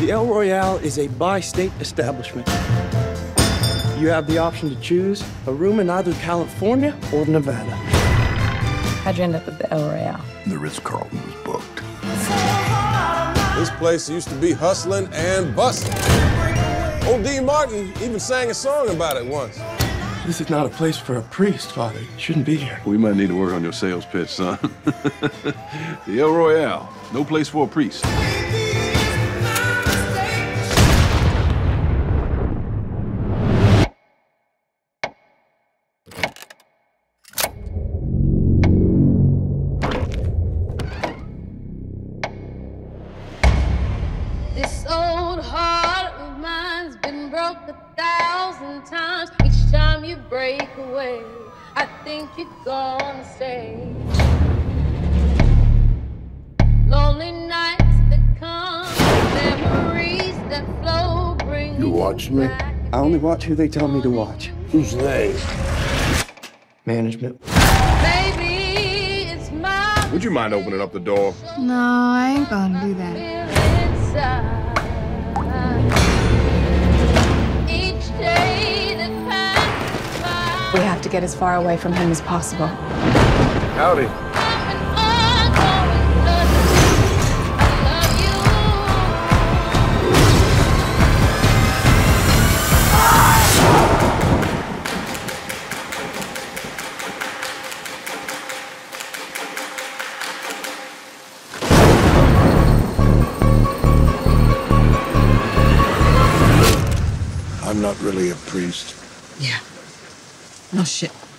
The El Royale is a bi-state establishment. You have the option to choose a room in either California or Nevada. How'd you end up at the El Royale? The Ritz-Carlton was booked. This place used to be hustling and bustling. Old Dean Martin even sang a song about it once. This is not a place for a priest, Father. You shouldn't be here. We might need to work on your sales pitch, son. The El Royale, no place for a priest. This old heart of mine's been broke 1,000 times. Each time you break away, I think you're gonna stay. Lonely nights that come, memories that flow, bring You watch me? back I only watch who they tell me to watch. Who's they? Management. Baby, it's my Would you mind opening up the door? No, I ain't gonna do that. inside. Each day that passes by, We have to get as far away from him as possible. Howdy. and I'm going nuts. I love you. I'm not really a priest. Yeah. No shit.